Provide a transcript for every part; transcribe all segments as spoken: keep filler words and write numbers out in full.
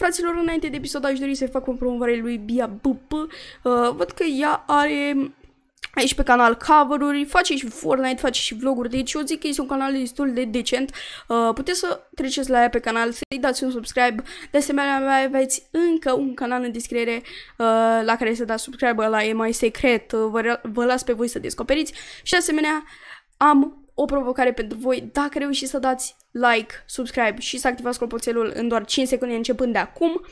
fraților, înainte de episod aș dori să-i fac o promovare lui Bia B P. Uh, văd că ea are aici pe canal cover-uri, face și Fortnite, face și vloguri, deci eu zic că este un canal destul de decent. Uh, puteți să treceți la ea pe canal, să-i dați un subscribe. De asemenea, mai aveți încă un canal în descriere uh, la care să dați subscribe, ăla e mai secret, uh, vă, vă las pe voi să descoperiți. Și de asemenea, am o provocare pentru voi. Dacă reușiți să dați like, subscribe și să activați clopoțelul în doar cinci secunde începând de acum,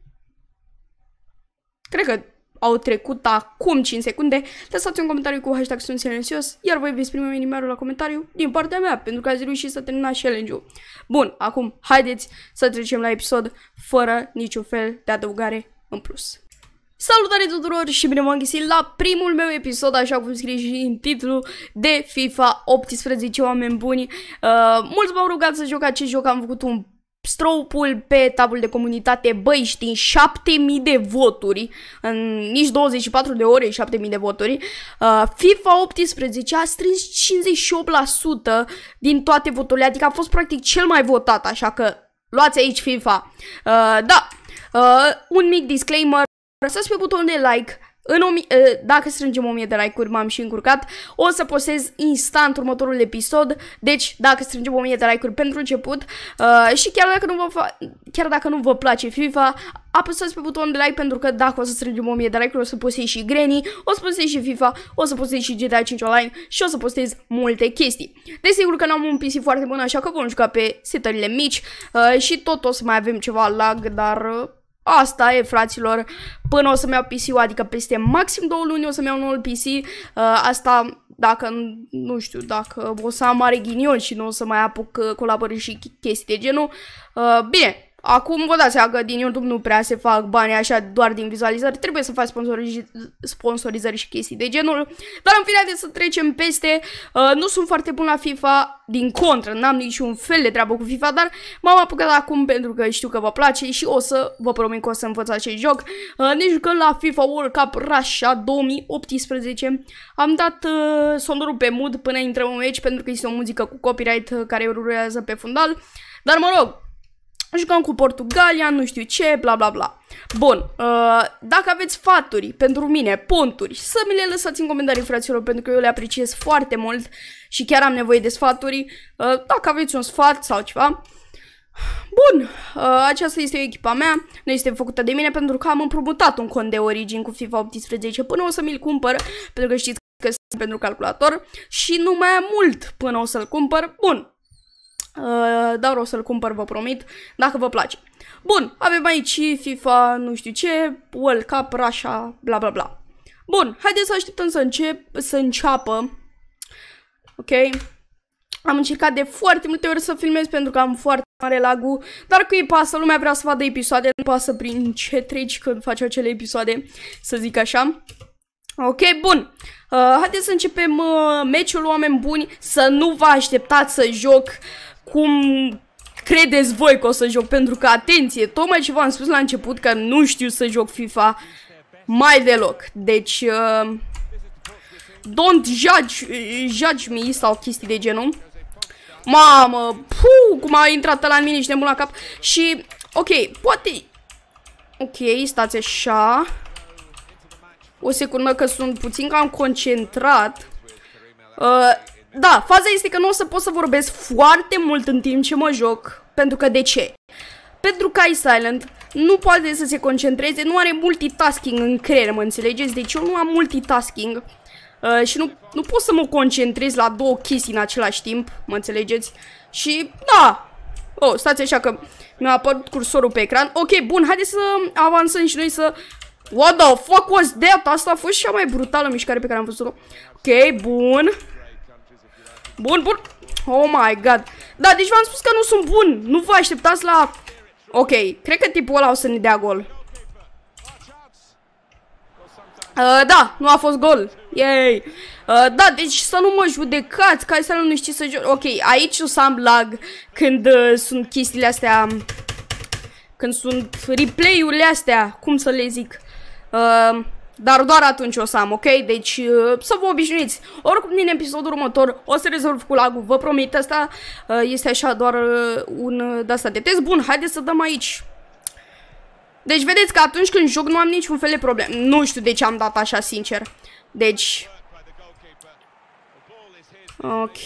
cred că au trecut acum cinci secunde, lăsați un comentariu cu hashtag sunt silențios, iar voi veți primi inimerul la comentariu din partea mea, pentru că ați reușit să terminați challenge-ul. Bun, acum haideți să trecem la episod fără niciun fel de adăugare în plus. Salutare tuturor și bine m-am găsit la primul meu episod, așa cum scrie și în titlu, de FIFA optsprezece, oameni buni. Uh, mulți m-au rugat să joc acest joc, am făcut un straw-poll pe tabul de comunitate, băi, știi, șapte mii de voturi, în nici douăzeci și patru de ore, șapte mii de voturi. Uh, FIFA optsprezece a strâns cincizeci și opt la sută din toate voturile, adică a fost practic cel mai votat, așa că luați aici FIFA. Uh, da, uh, un mic disclaimer. Apăsați pe butonul de like, în o mie, dacă strângem o mie de like-uri, m-am și încurcat, o să postez instant următorul episod, deci dacă strângem o mie de like-uri pentru început uh, și chiar dacă, nu vă chiar dacă nu vă place FIFA, apăsați pe butonul de like pentru că dacă o să strângem o mie de like-uri o să postez și Granny, o să postez și FIFA, o să postez și G T A cinci Online și o să postez multe chestii. Desigur că n-am un P C foarte bun, așa că vom juca pe setările mici uh, și tot o să mai avem ceva lag, dar... Uh, Asta e, fraților, până o să-mi iau P C-ul, adică peste maxim două luni o să-mi iau noul P C. Uh, asta dacă, nu știu, dacă o să am mare ghinion și nu o să mai apuc uh, colaborări și chestii de genul. Uh, bine, acum vă dați seama că din YouTube nu prea se fac bani așa doar din vizualizări, trebuie să faci sponsoriz sponsorizări și chestii de genul. Dar în fine, haideți să trecem peste. Uh, nu sunt foarte bun la FIFA, din contră, n-am niciun fel de treabă cu FIFA, dar m-am apucat acum pentru că știu că vă place și o să vă promit că o să învăț acest joc. Uh, ne jucăm la FIFA World Cup Russia două mii optsprezece. Am dat uh, sondorul pe mood până intrăm în meci pentru că este o muzică cu copyright uh, care rulează pe fundal. Dar mă rog, jucăm cu Portugalia, nu știu ce, bla bla bla. Bun, uh, dacă aveți sfaturi pentru mine, ponturi, să mi le lăsați în comentarii, fraților, pentru că eu le apreciez foarte mult și chiar am nevoie de sfaturi. Uh, dacă aveți un sfat sau ceva. Bun, uh, aceasta este echipa mea, nu este făcută de mine pentru că am împrumutat un cont de origin cu FIFA optsprezece până o să mi-l cumpăr, pentru că știți că sunt pentru calculator și nu mai am mult până o să-l cumpăr. Bun. Uh, dar o să-l cumpăr, vă promit, dacă vă place. Bun, avem aici FIFA, nu știu ce, World Cup, Russia, bla bla bla. Bun, haideți să așteptăm să, încep, să înceapă. Ok. Am încercat de foarte multe ori să filmez pentru că am foarte mare lag-ul, dar că îi pasă, lumea vrea să vadă episoade, nu pasă prin ce treci când faci acele episoade, să zic așa. Ok, bun. Uh, haideți să începem uh, meciul, oameni buni, să nu vă așteptați să joc cum credeți voi că o să joc, pentru că, atenție, tocmai ce v-am spus la început că nu știu să joc FIFA mai deloc. Deci, uh, don't judge, judge me sau chestii de genul. Mamă, puh, cum a intrat la mine și nebun la cap. Și, ok, poate... Ok, stați așa. O secundă că sunt puțin cam concentrat. Uh, da, faza este că nu o să pot să vorbesc foarte mult în timp ce mă joc. Pentru că de ce? Pentru că iSilent nu poate să se concentreze, nu are multitasking în creier, mă înțelegeți? Deci eu nu am multitasking uh, și nu, nu pot să mă concentrez la două chestii în același timp, mă înțelegeți? Și da, oh, stați așa că mi-a apărut cursorul pe ecran. Ok, bun, haideți să avansăm și noi să... What the fuck was that? Asta a fost cea mai brutală mișcare pe care am văzut-o. Ok, bun. Bun, bun. Oh my god. Da, deci v-am spus că nu sunt bun. Nu vă așteptați la... Ok, cred că tipul ăla o să ne dea gol. Uh, da, nu a fost gol. Yay. Uh, da, deci să nu mă judecați, ca să nu știți să joc. Ok, aici o să am lag când uh, sunt chestiile astea... Când sunt replay-urile astea, cum să le zic. Uh, dar doar atunci o să am, ok? Deci uh, să vă obișnuiți. Oricum din episodul următor o să rezolv cu lag-ul, vă promit. Asta uh, este așa doar uh, un uh, de-asta de test. Bun, haideți să dăm aici. Deci vedeți că atunci când joc nu am niciun fel de probleme. Nu știu de ce am dat așa, sincer. Deci... Ok.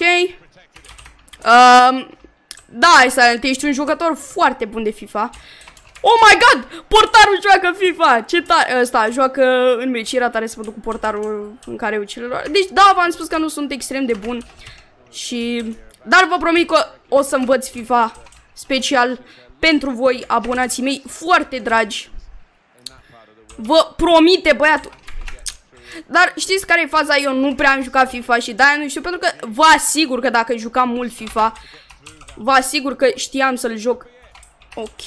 Um, da, Silent, ești un jucător foarte bun de FIFA. Oh my god! Portarul joacă FIFA! Ce tare! Ăsta joacă în meci. Era tare să mă duc cu portarul în care eu celor. Deci da, v-am spus că nu sunt extrem de bun. Și... Dar vă promit că o să învăț FIFA special pentru voi, abonații mei foarte dragi. Vă promite, băiatul. Dar știți care e faza? Eu nu prea am jucat FIFA și de-aia nu știu, pentru că vă asigur că dacă jucam mult FIFA, vă asigur că știam să-l joc. Ok.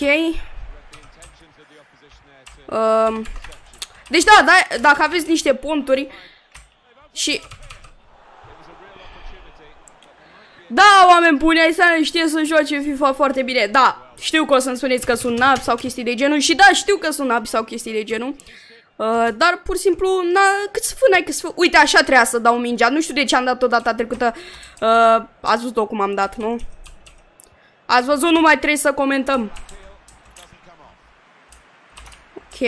Um, deci da, da, dacă aveți niște ponturi și... Da, oameni buni, ai să știe să joace FIFA foarte bine. Da, știu că o să-mi spuneți că sunt nabi sau chestii de genul. Și da, știu că sunt nabi sau chestii de genul. Uh, dar pur și simplu, na, cât să fă, n-ai cât să fă. Uite, așa trebuia să dau mingea. Nu știu de ce am dat-o data trecută. uh, Ați văzut-o cum am dat, nu? Ați văzut, nu mai trebuie să comentăm. Ok.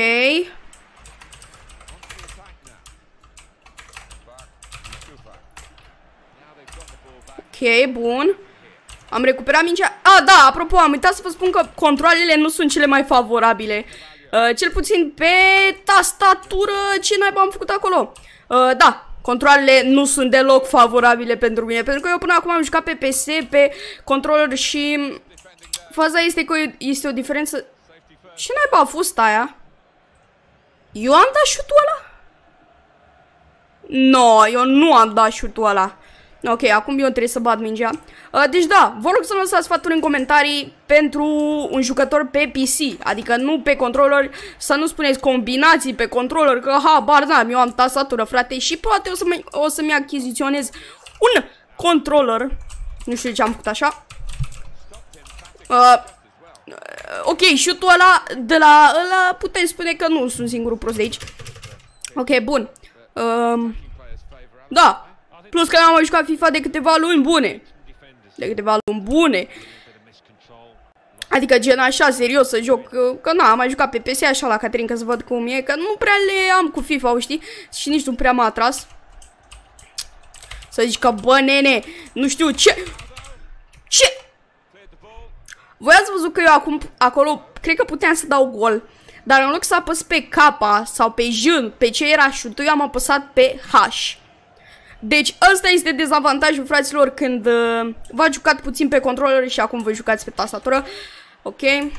Ok, bun. Am recuperat mingea. Ah, da, apropo, am uitat să vă spun că controlele nu sunt cele mai favorabile. Uh, cel puțin pe tastatură, ce naiba am făcut acolo? Uh, da, controlele nu sunt deloc favorabile pentru mine, pentru că eu până acum am jucat pe P S, pe controller și faza este că este o diferență. Ce naiba a fost aia? Eu am dat șutul ăla? No, eu nu am dat șutul ăla. Ok, acum eu trebuie să bat mingea. Uh, deci da, vă rog să lăsați sfaturi în comentarii pentru un jucător pe P C. Adică nu pe controller, să nu spuneți combinații pe controller, că habar n-am, eu am tastatură, frate. Și poate o să-mi o să-mi achiziționez un controller. Nu știu de ce am făcut așa. Uh, ok, șutul ăla de la ăla putem spune că nu sunt singurul prost de aici. Ok, bun. Uh, da. Plus că n-am mai jucat FIFA de câteva luni bune. De câteva luni bune. Adică gen așa, serios, să joc. Că na, am mai jucat pe P S așa la Caterinca să văd cum e. Că nu prea le am cu FIFA, știi? Și nici nu prea m-a atras. Să zici că, bă, nene, nu știu ce... Ce? Voi ați văzut că eu acum, acolo, cred că puteam să dau gol. Dar în loc să apăs pe K sau pe J, pe ce era șutul, eu am apăsat pe H. Deci ăsta este dezavantajul, fraților, când uh, v-ați jucat puțin pe controller și acum vă jucați pe tastatură. Ok.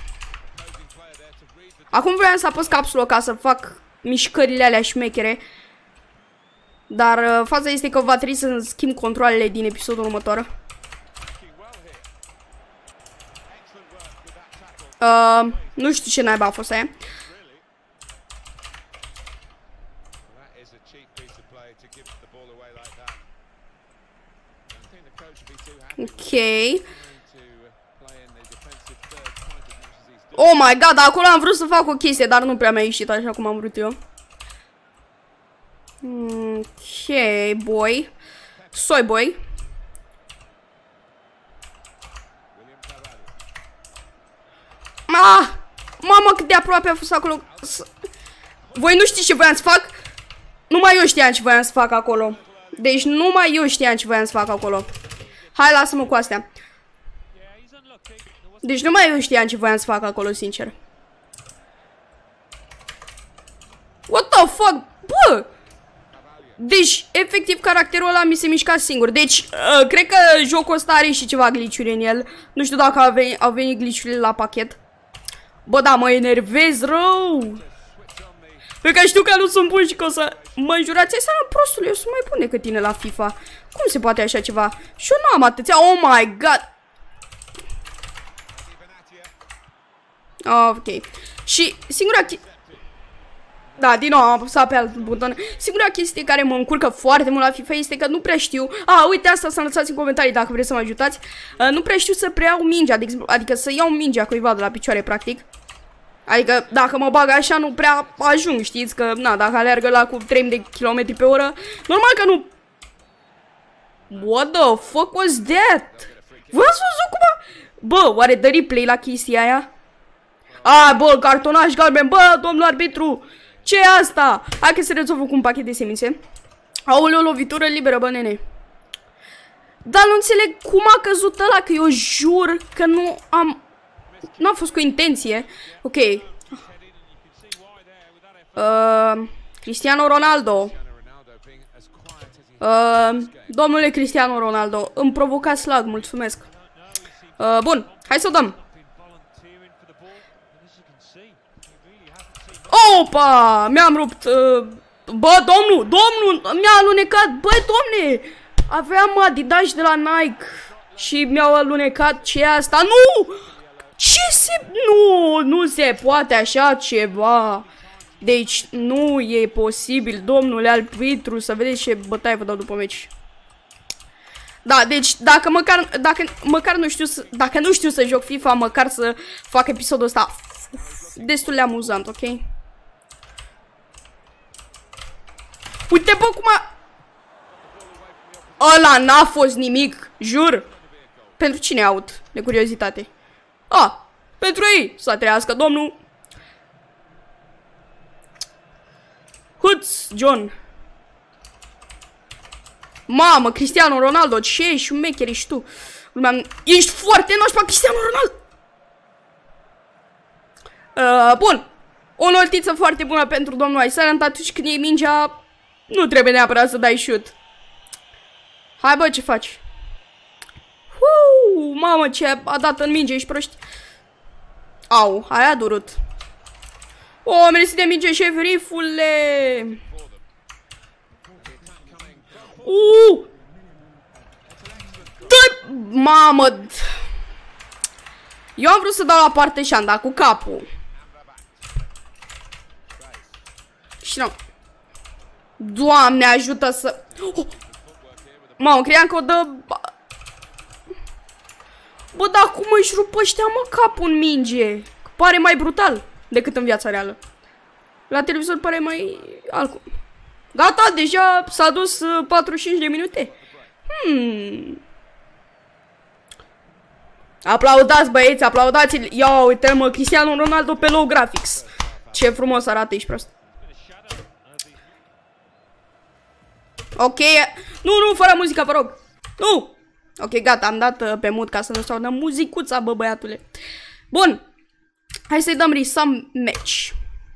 Acum vreau să apăs capsulă ca să fac mișcările alea șmechere. Dar uh, faza este că va trebui să schimb controlele din episodul următor. Uh, nu știu ce naiba a fost aia. Ok. Oh my god, acolo am vrut să fac o chestie, dar nu prea mi-a ieșit așa cum am vrut eu. Ok, boy. Soy boy. Ah! Mamă, cât de aproape a fost acolo. Voi nu știți ce voiam să fac? Numai eu știam ce voiam să fac acolo. Deci numai eu știam ce voiam să fac acolo. Hai, lasă-mă cu astea. Deci numai eu știam ce voiam să fac acolo, sincer. What the fuck? Bă! Deci, efectiv, caracterul ăla mi se mișca singur. Deci, uh, cred că jocul ăsta are și ceva glitch-uri în el. Nu știu dacă au venit, au venit glitch-urile la pachet. Bă, da, mă enervez rău. Pentru că știu că nu sunt bun și că o să mă înjurați. Ai seama, prostule, eu sunt mai bun decât tine la FIFA. Cum se poate așa ceva? Și eu nu am atâția. Oh my god. Ok. Și singura chestie... Da, din nou am apăsat pe alt buton. Singura chestie care mă încurcă foarte mult la FIFA este că nu prea știu. Ah, uite, asta să lăsați în comentarii dacă vreți să mă ajutați. uh, Nu prea știu să preiau mingea, de exemplu. Adică să iau mingea cuiva de la picioare, practic. Adică dacă mă bag așa nu prea ajung, știți că, na, dacă alergă la cu trei mii de kilometri pe oră, normal că nu. What the fuck was that? V-ați văzut cum a... Bă, oare dă replay la chestia aia? A, bă, cartonaș galben, bă, domnul arbitru. Ce e asta? Hai că se rezolvă cu un pachet de semințe. Aoleu, lovitură liberă, bă, nene. Dar nu înțeleg cum a căzut ăla, că eu jur că nu am... Nu a fost cu intenție. Ok. Uh, Cristiano Ronaldo. Uh, domnule Cristiano Ronaldo, îmi provoca slag, mulțumesc. Uh, bun, hai să o dăm. Opa! Mi-am rupt. Uh, bă, domnul, domnul, mi-a alunecat. Bă, domne, aveam Adidas de la Nike și mi-au alunecat ce e asta. Nu! Ce se... Nu, nu se poate așa ceva. Deci nu e posibil, domnule arbitru, să vedeți ce bătaie vă dau după meci. Da, deci dacă măcar, dacă măcar nu știu să, dacă nu știu să joc FIFA, măcar să fac episodul ăsta destul de amuzant, ok? Uite, bă, cum a... Ăla n-a fost nimic, jur. Pentru cine aut, de curiozitate? Ah, pentru ei, să trăiască domnul. Huț, John. Mamă, Cristiano Ronaldo, ce ești șmecher ești tu? Ești foarte nașpa, Cristiano Ronaldo. Uh, bun. O notiță foarte bună pentru domnul Aisarant. Atunci când iei mingea, nu trebuie neapărat să dai shoot. Hai, bă, ce faci? Uu, mamă, ce a dat în minge, ești proști. Au, aia a durut. O, mersi de minge, șeferifule. Uuu. Dă, mamă. Eu am vrut să dau la parte și am dat cu capul. Și nu. Doamne, ajută să... Oh. Mamă, credeam că o dă... Bă, dar cum își rup ăștia, mă, capul în minge? Pare mai brutal decât în viața reală. La televizor pare mai altcum. Gata, deja s-a dus uh, patruzeci și cinci de minute. Hmm. Aplaudați, băieți, aplaudați-l. Ia uite, mă, Cristiano Ronaldo pe low graphics. Ce frumos arată, ești prost. Ok. Nu, nu, fără muzică, vă rog. Nu. Ok, gata, am dat uh, pe mut ca să nu stau de muzicuța, bă, băiatule. Bun. Hai să-i dăm resum match.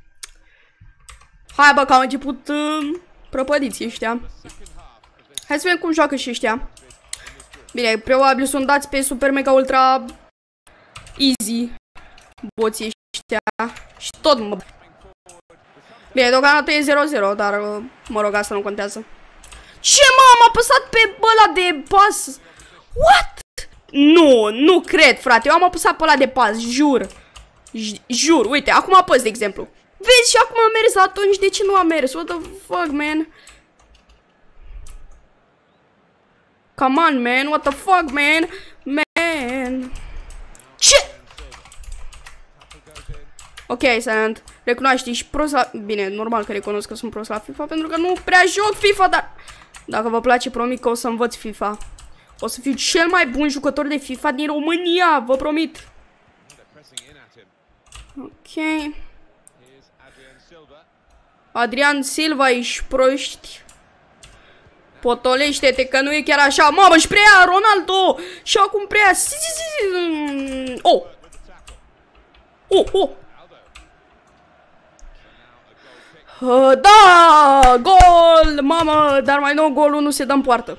Hai, bă, că au început uh, prăpădiți ăștia. Hai să vedem cum joacă și ăștia. Bine, probabil sunt dați pe super mega ultra easy boții ăștia. Și tot mă... Bine, deocamdată e zero zero, dar uh, mă rog, asta nu contează. Ce, mă, am apăsat pe ăla de pas? What? Nu, nu cred, frate, eu am apăsat pe ăla de pas, jur. J jur, uite, acum apăs, de exemplu. Vezi, și acum a mers, atunci de ce nu a mers? What the fuck, man? Come on, man, what the fuck, man? Man. Ce? Ok, Silent, recunoaște, ești prost la... Bine, normal că recunosc că sunt prost la FIFA, pentru că nu prea joc FIFA, dar... Dacă vă place, promit că o să învăț FIFA. O să fiu cel mai bun jucător de FIFA din România, vă promit. Ok. Adrian Silva, ești proști. Potolește-te că nu e chiar așa. Mamă, și prea Ronaldo. Și acum prea. Oh. Oh, oh. Uh, da, gol, mamă, dar mai nou golul nu se dă în poartă.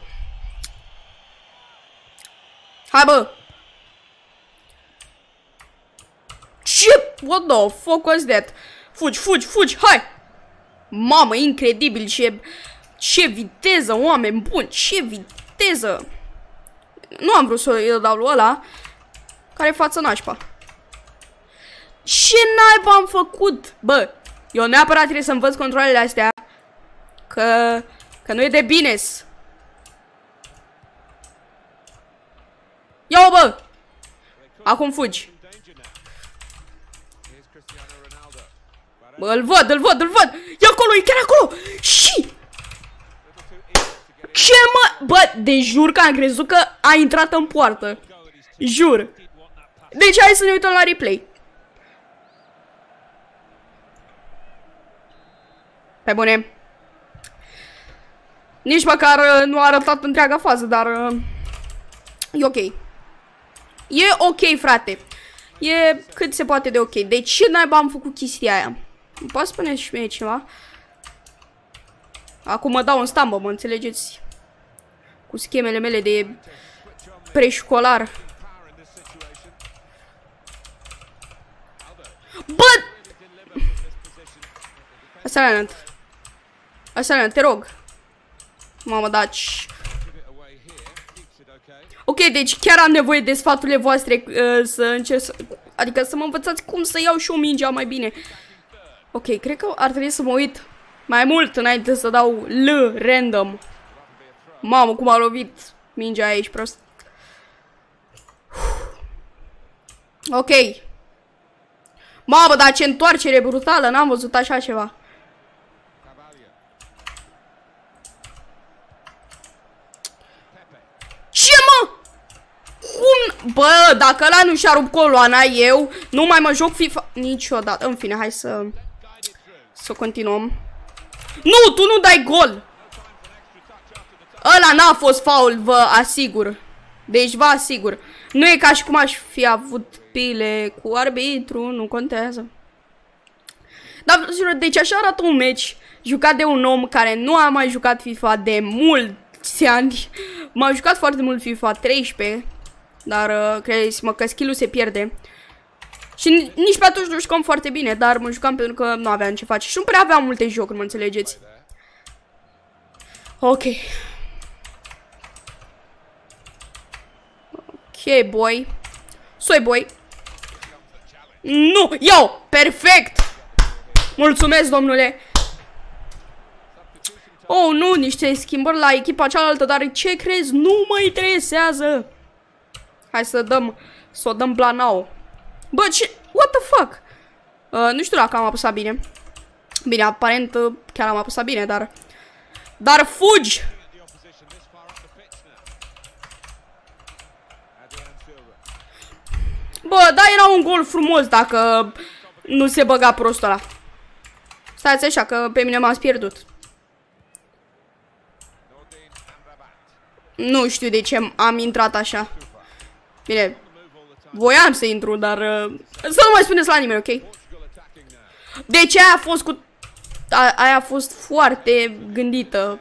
Hai, bă. Ce? What the fuck was that? Fugi, fugi, fugi, hai. Mamă, incredibil, ce, ce viteză, oameni buni, ce viteză. Nu am vrut să-i dau lui ăla, care față nașpa. Ce naiba am făcut? Bă, eu neapărat trebuie să învăț controlele astea, că, că nu e de bine-s. Ia-o, bă! Acum fugi. Bă, îl văd, îl văd, îl văd! E acolo, e chiar acolo! Și... Ce, mă? Bă, de jur că am crezut că a intrat în poartă. Jur. Deci hai să ne uităm la replay. Pe bune. Nici măcar uh, nu a arătat întreaga fază, dar uh, e ok. E ok, frate. E cât se poate de ok. De ce naiba am făcut chestia aia? Îmi poate spune și mie ceva? Acum mă dau în stambă, mă înțelegeți? Cu schemele mele de preșcolar. Bă! Asalant. Asalant, te rog. Mamă, daci. Ok, deci chiar am nevoie de sfaturile voastre uh, să încerc să... Adică să mă învățați cum să iau și o mingea mai bine. Ok, cred că ar trebui să mă uit mai mult înainte să dau L random. Mamă, cum a lovit mingea aici, prost. Ok. Mamă, dar ce întoarcere brutală, n-am văzut așa ceva. Ce, mă? Cum? Bă, dacă ăla nu și-a rupt coloana, eu nu mai mă joc FIFA niciodată. În fine, hai să Să continuăm. Nu, tu nu dai gol. Ăla n-a fost faul, vă asigur. Deci vă asigur. Nu e ca și cum aș fi avut pile cu arbitru, nu contează. Dar, deci așa arată un meci jucat de un om care nu a mai jucat FIFA de mulți ani. M-a jucat foarte mult FIFA treisprezece, dar uh, credeți-mă că skill-ul se pierde. Și nici pe atunci nu jucam foarte bine, dar mă jucam pentru că nu aveam ce face. Și nu prea aveam multe jocuri, mă înțelegeți. Ok. Ok, boy. Soi, boy. Nu! Yo! Perfect! Mulțumesc, domnule! Oh, nu, niște schimbări la echipa cealaltă, dar ce crezi? Nu mă interesează! Hai să dăm, să o dăm Blanau. Bă, ce? What the fuck? Uh, nu știu dacă am apăsat bine. Bine, aparent uh, chiar am apăsat bine, dar... Dar fugi! Bă, da, era un gol frumos dacă nu se băga prostul ăla. Stați așa, că pe mine m-ați pierdut. Nu știu de ce am intrat așa. Bine, voiam să intru, dar... Uh, să nu mai spuneți la nimeni, ok? Deci aia a fost cu... A, aia a fost foarte gândită.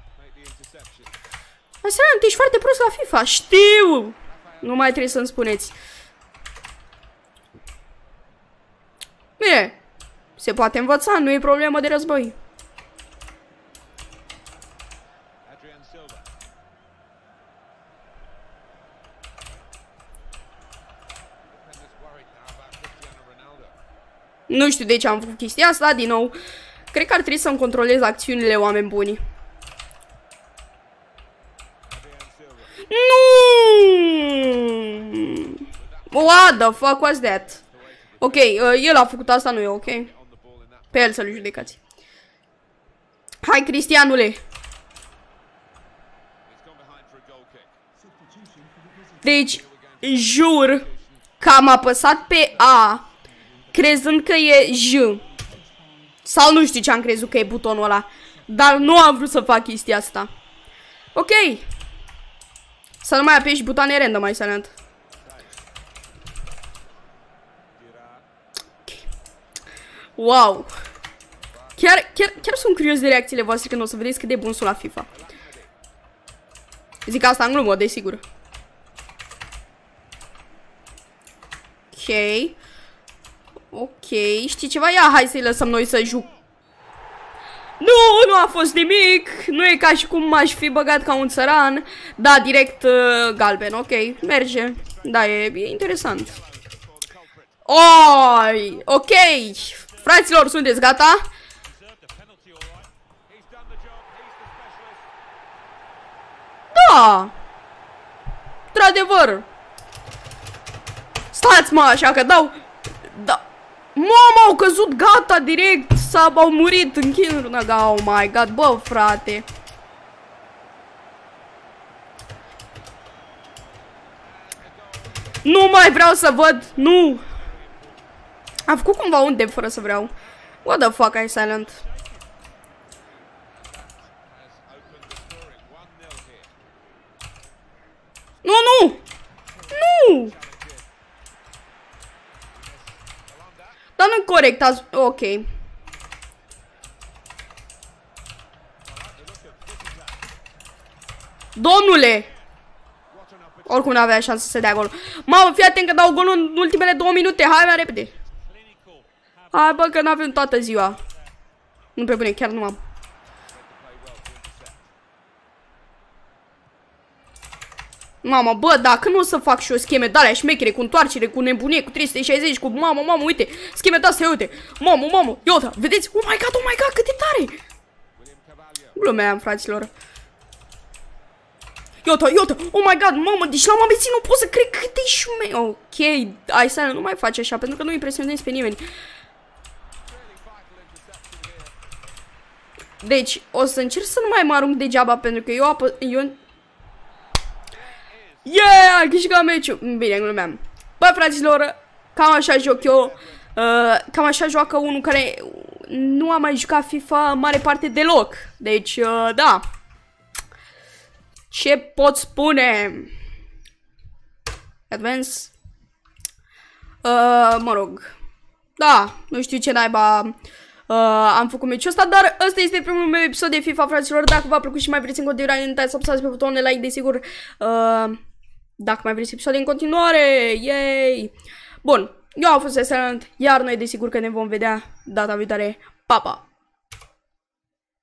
Aseară, ești foarte prost la FIFA, știu! Nu mai trebuie să-mi spuneți. Bine, se poate învăța, nu e problemă de război. Nu știu de ce am făcut chestia asta, din nou. Cred că ar trebui să-mi controlez acțiunile, oameni buni. Nu! What the fuck was that? Ok, uh, el a făcut asta, nu e ok? Pe el să-l judecați. Hai, Cristianule! Deci, jur că am apăsat pe A crezând că e J. Sau nu știu ce am crezut că e butonul ăla. Dar nu am vrut să fac chestia asta. Ok. Să nu mai apeși butoane random, mai Silent. Wow. Chiar, chiar, chiar sunt curios de reacțiile voastre când o să vedeți cât de bun sunt la FIFA. Zic asta în glumă, desigur. Ok. Ok, știi ceva? Ia, hai să-i lăsăm noi să juc. Nu, nu a fost nimic. Nu e ca și cum m-aș fi băgat ca un țăran. Da, direct uh, galben, ok, merge. Da, e, e interesant. Oi, ok. Fraților, sunteți gata? Da. Într-adevăr. Stați, mă, așa că dau. Da. Mama, au căzut, gata, direct. S-au murit în chinuri. Oh my god, bă, frate. Nu mai vreau să văd. Nu. Am făcut cumva un dep fără să vreau. What the fuck, I silent. nu! Nu! Dar nu-i corect azi. Ok. Domnule! Oricum n-avea șansă să dea gol. Mamă, fii atent că dau golul în ultimele două minute. Hai mai repede. Hai bă, că n-avem toată ziua. Nu pe bune, chiar nu am. Mama, bă, dacă nu o să fac și o scheme de alea șmechere, cu întoarcere, cu nebunie, cu trei sute șaizeci, cu mamă, mamă, uite, scheme de astea, uite. Mamă, mamă, iota, vedeți? Oh my god, oh my god, cât de tare! Glumeam, fraților. Iota, iota, oh my god, mamă, deci l-am amețit, nu pot să cred cât de șme... Ok, hai să nu mai faci așa, pentru că nu impresionezi pe nimeni. Deci, o să încerc să nu mai mă arunc degeaba, pentru că eu apă... Eu... Yeah, ai câștigat meciul. Bine, glumeam. Bă, fraților, cam așa joc eu. Uh, cam așa joacă unul care nu a mai jucat FIFA mare parte deloc. Deci, uh, da. Ce pot spune? Advance. Uh, mă rog. Da, nu știu ce naiba uh, am făcut meciul ăsta, dar ăsta este primul meu episod de FIFA, fraților. Dacă v-a plăcut și mai vreți în continuare, nu uitați să apăsați pe butonul de like, desigur. Uh, dacă mai vreți episoade în continuare, yay! Bun, eu am fost Excellent, iar noi desigur că ne vom vedea data viitoare. Pa, pa!